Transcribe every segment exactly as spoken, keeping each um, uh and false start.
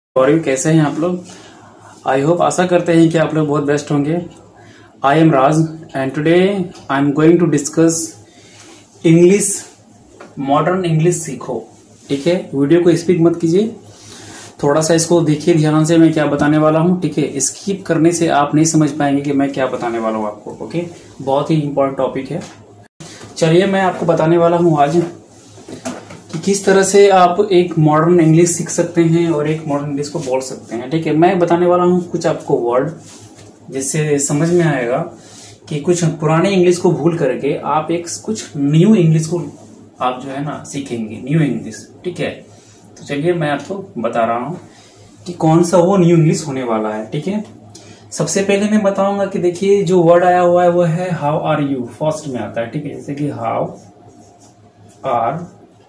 और कैसे हैं आप लोग। आई होप आशा करते हैं कि आप लोग बहुत बेस्ट होंगे। I am Raj and today I am going to discuss English, modern English सीखो। ठीक है, वीडियो को स्पीड मत कीजिए, थोड़ा सा इसको देखिए ध्यान से मैं क्या बताने वाला हूँ। ठीक है, स्किप करने से आप नहीं समझ पाएंगे कि मैं क्या बताने वाला हूँ आपको। ओके, बहुत ही इंपॉर्टेंट टॉपिक है। चलिए मैं आपको बताने वाला हूँ आज कि किस तरह से आप एक मॉडर्न इंग्लिश सीख सकते हैं और एक मॉडर्न इंग्लिश को बोल सकते हैं। ठीक है, मैं बताने वाला हूँ कुछ आपको वर्ड जिससे समझ में आएगा कि कुछ पुराने इंग्लिश को भूल करके आप एक कुछ न्यू इंग्लिश को आप जो है ना सीखेंगे, न्यू इंग्लिश। ठीक है, तो चलिए मैं आपको बता रहा हूँ कि कौन सा वो न्यू इंग्लिश होने वाला है। ठीक है, सबसे पहले मैं बताऊंगा कि देखिए जो वर्ड आया हुआ है वो है हाउ आर यू, फर्स्ट में आता है। ठीक है, जैसे कि हाउ आर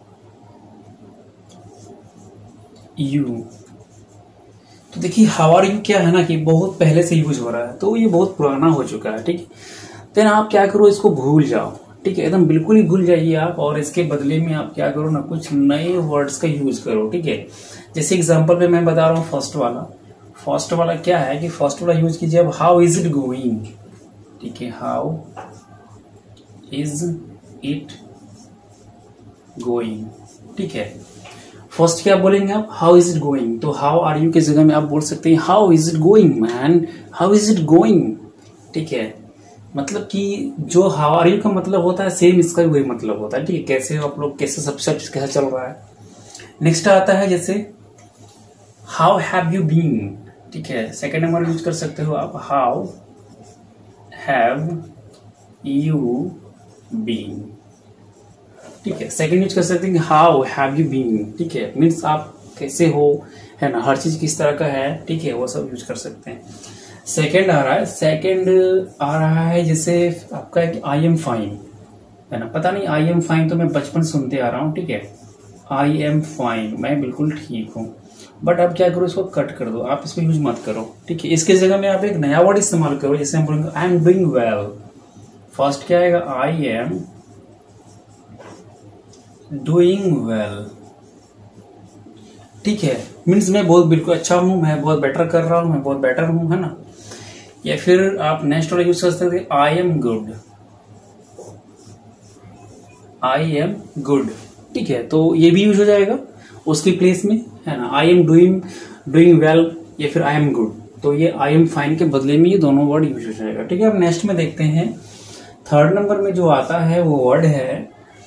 यू। तो देखिए हाउ आर यू क्या है ना कि बहुत पहले से यूज हो रहा है, तो ये बहुत पुराना हो चुका है। ठीक है, देन आप क्या करो, इसको भूल जाओ। ठीक है, एकदम बिल्कुल ही भूल जाइए आप, और इसके बदले में आप क्या करो ना, कुछ नए वर्ड्स का यूज करो। ठीक है, जैसे एग्जांपल पे मैं बता रहा हूँ फर्स्ट वाला। फर्स्ट वाला क्या है कि फर्स्ट वाला यूज कीजिए अब, हाउ इज इट गोइंग। ठीक है, हाउ इज इट गोइंग। ठीक है, फर्स्ट क्या बोलेंगे आप, हाउ इज इट गोइंग। तो हाउ आर यू की जगह में आप बोल सकते हैं how is it going man, how is it going. ठीक है, मतलब कि जो हाउ आर यू का मतलब होता है सेम इसका भी वही मतलब होता है। ठीक है, कैसे आप लोग कैसे सब सब कैसा चल रहा है। नेक्स्ट आता है जैसे हाउ हैव यू बीन। ठीक है, सेकेंड नंबर यूज कर सकते हो आप, हाउ हैव यू बीन। ठीक है, सेकंड यूज कर सकते हैं हाउ हैव यू बीन। ठीक है, मीन्स आप कैसे हो, है ना, हर चीज किस तरह का है। ठीक है, वो सब यूज कर सकते हैं। सेकंड आ रहा है, सेकंड आ रहा है जैसे आपका है कि आई एम फाइन, है ना। पता नहीं आई एम फाइन तो मैं बचपन सुनते आ रहा हूँ। ठीक है, आई एम फाइन, मैं बिल्कुल ठीक हूँ। बट अब क्या करो, इसको कट कर दो, आप इसको यूज मत करो। ठीक है, इसके जगह में आप एक नया वर्ड इस्तेमाल करो, जैसे हम बोलेंगे I am doing well. First क्या आएगा, आई एम डूइंग वेल। ठीक है, मीन्स मैं बहुत बिल्कुल अच्छा हूं, मैं बहुत बेटर कर रहा हूं, मैं बहुत बेटर हूं, है ना। या फिर आप नेक्स्ट वाला यूज कर सकते हैं I am good, I am good. ठीक है, तो ये भी यूज हो जाएगा उसकी प्लेस में, है ना। I am doing doing well या फिर आई एम गुड, तो ये आई एम फाइन के बदले में ये दोनों वर्ड यूज हो जाएगा। ठीक है, अब नेक्स्ट में देखते हैं थर्ड नंबर में जो आता है वो वर्ड है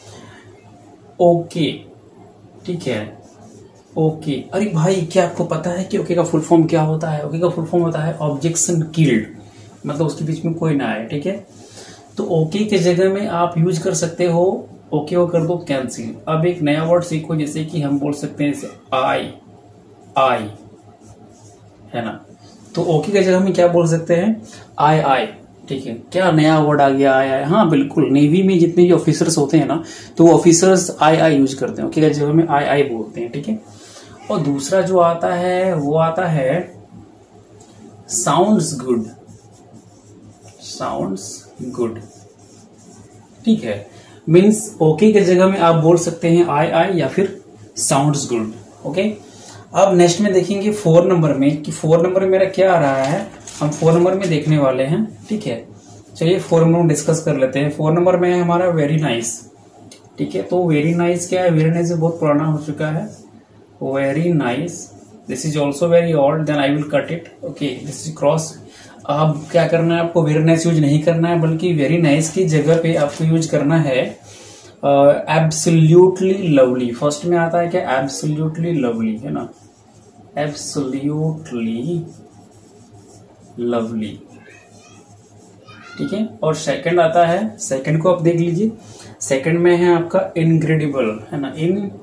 ओके। ठीक है, ओके। अरे भाई, क्या आपको पता है कि ओके का फुल फॉर्म क्या होता है? ओके का फुल फॉर्म होता है ऑब्जेक्शन किल्ड, मतलब उसके बीच में कोई ना आए। ठीक है, तो ओके के जगह में आप यूज कर सकते हो ओके वो कर दो कैंसिल। अब एक नया वर्ड सीखो, जैसे कि हम बोल सकते हैं जैसे आई आई, है ना। तो ओके के जगह में क्या बोल सकते हैं, आई आई। ठीक है, क्या नया वर्ड आ गया, आया है। हाँ बिल्कुल, नेवी में जितने भी ऑफिसर्स होते हैं ना, तो वो ऑफिसर्स आई आई यूज करते हैं, ओके की जगह में आई आई बोलते हैं। ठीक है, और दूसरा जो आता है वो आता है साउंड्स गुड, साउंड्स गुड। ठीक है, मीन्स ओके की जगह में आप बोल सकते हैं आई आई या फिर साउंड्स गुड। ओके, अब नेक्स्ट में देखेंगे फोर नंबर में कि फोर नंबर में मेरा क्या आ रहा है, हम फोर नंबर में देखने वाले हैं। ठीक है, चलिए फोर नंबर में डिस्कस कर लेते हैं। फोर नंबर में है हमारा वेरी नाइस। ठीक है, तो वेरी नाइस क्या है, वेरी नाइस बहुत पुराना हो चुका है। Very nice, this is also very old, then I will cut it. Okay, this is cross. अब क्या करना है आपको, वेरी नाइस यूज नहीं करना है, बल्कि वेरी नाइस की जगह पे आपको यूज करना है एब्सोल्युटली लवली। फर्स्ट में आता है क्या, एब्सोल्युटली लवली, है ना, एब्सोल्युटली लवली। ठीक है, और सेकंड आता है, सेकंड को आप देख लीजिए, सेकंड में है आपका इनक्रेडिबल, है ना,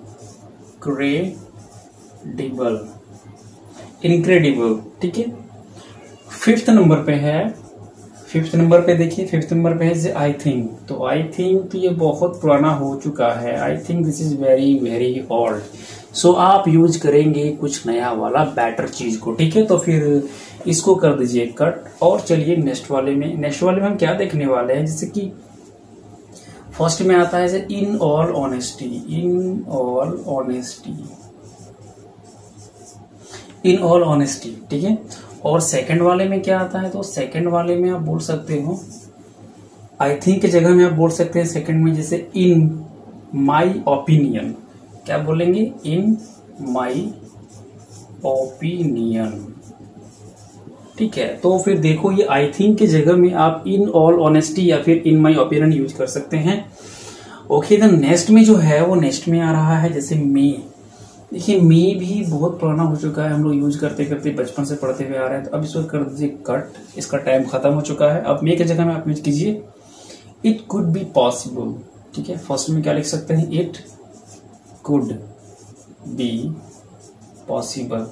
इनक्रेडिबल, इनक्रेडिबल। ठीक है, फिफ्थ नंबर पे है, फिफ्थ नंबर पे देखिए, फिफ्थ नंबर पे है आई थिंक। तो आई थिंक तो ये बहुत पुराना हो चुका है, I think this is very very old. So आप यूज करेंगे कुछ नया वाला बेटर चीज को। ठीक है, तो फिर इसको कर दीजिए कट, और चलिए नेक्स्ट वाले में, नेक्स्ट वाले में हम क्या देखने वाले हैं, जैसे कि फर्स्ट में आता है in all honesty, in all honesty. In all honesty, ठीक है। और सेकंड वाले में क्या आता है, तो सेकंड वाले में आप बोल सकते हो आई थिंक की जगह में आप बोल सकते हैं सेकंड में, जैसे इन माई ओपिनियन, क्या बोलेंगे, इन माई ओपिनियन, ठीक है। तो फिर देखो ये आई थिंक की जगह में आप इन ऑल ऑनेस्टी या फिर इन माई ओपिनियन यूज कर सकते हैं। ओके, देन नेक्स्ट में जो है वो नेक्स्ट में आ रहा है जैसे मे। देखिए मे भी बहुत पुराना हो चुका है, हम लोग यूज करते करते बचपन से पढ़ते हुए आ रहे हैं, तो अब इसको कर दीजिए कट, इसका टाइम खत्म हो चुका है। अब मे की जगह में आप यूज कीजिए इट कुड बी पॉसिबल, ठीक है। फर्स्ट में क्या लिख सकते हैं, it could be possible,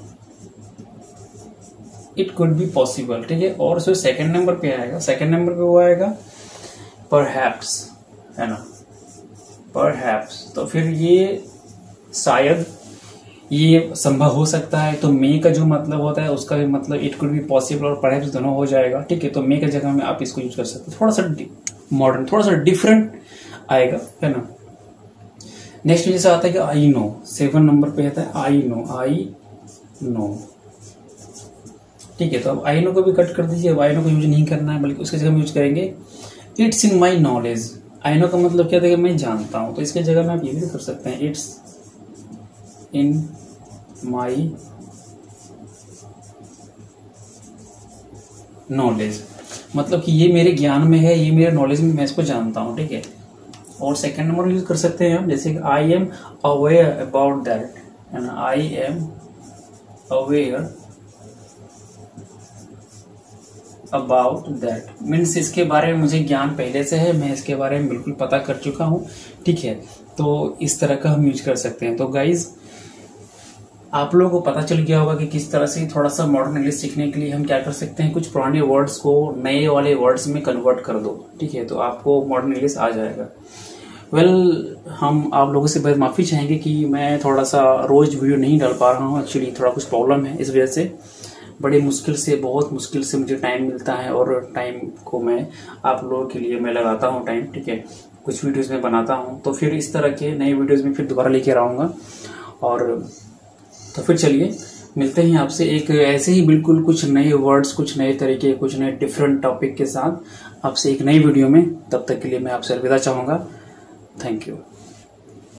it could be possible, ठीक है। और जो सेकंड नंबर पे आएगा, सेकंड नंबर पे वो आएगा परहैप्स, है ना, परहैप्स। तो फिर ये शायद ये संभव हो सकता है, तो मे का जो मतलब होता है उसका भी मतलब इट कुड बी पॉसिबल और परहैप्स दोनों हो जाएगा, ठीक है। तो मे की जगह में आप इसको यूज कर सकते हैं, थोड़ा सा मॉडर्न, थोड़ा सा डिफरेंट आएगा, है ना। नेक्स्ट जैसे आता है कि आई नो, सेवन नंबर पे आता है आई नो, आई नो, ठीक है। तो अब आई नो को भी कट कर दीजिए, अब आई नो को यूज नहीं करना है, बल्कि उसकी जगह में यूज करेंगे it's in my knowledge. I know का मतलब क्या था कि मैं जानता हूं, तो इसके जगह में आप ये भी कर सकते हैं इट्स इन माई नॉलेज, मतलब कि ये मेरे ज्ञान में है, ये मेरे नॉलेज में, मैं इसको जानता हूं, ठीक है। और सेकंड नंबर यूज कर सकते हैं हम, जैसे I am aware about that, है ना, I am aware about that means इसके बारे में मुझे ज्ञान पहले से है, मैं इसके बारे में बिल्कुल पता कर चुका हूं, ठीक है। तो इस तरह का हम यूज कर सकते हैं। तो गाइज आप लोगों को पता चल गया होगा कि किस तरह से थोड़ा सा मॉडर्न इंग्लिश सीखने के लिए हम क्या कर सकते हैं, कुछ पुराने वर्ड्स को नए वाले वर्ड्स में कन्वर्ट कर दो, ठीक है, तो आपको मॉडर्न इंग्लिश आ जाएगा। वेल well, हम आप लोगों से बहुत माफी चाहेंगे कि मैं थोड़ा सा रोज वीडियो नहीं डाल पा रहा हूँ, एक्चुअली थोड़ा कुछ प्रॉब्लम है, इस वजह से बड़े मुश्किल से, बहुत मुश्किल से मुझे टाइम मिलता है, और टाइम को मैं आप लोगों के लिए मैं लगाता हूँ टाइम, ठीक है, कुछ वीडियोस में बनाता हूँ, तो फिर इस तरह के नए वीडियोस में फिर दोबारा लेके आऊँगा। और तो फिर चलिए मिलते हैं आपसे एक ऐसे ही बिल्कुल कुछ नए वर्ड्स, कुछ नए तरीके, कुछ नए डिफरेंट टॉपिक के साथ आपसे एक नई वीडियो में। तब तक के लिए मैं आपसे अलविदा चाहूँगा। Thank you.